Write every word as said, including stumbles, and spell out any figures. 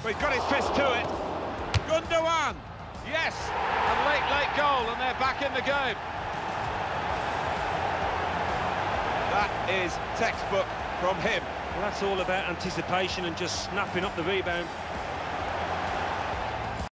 Well, he's got his fist to it. Gündoğan! Yes! A late, late goal, and they're back in the game. That is textbook from him. Well, that's all about anticipation and just snapping up the rebound.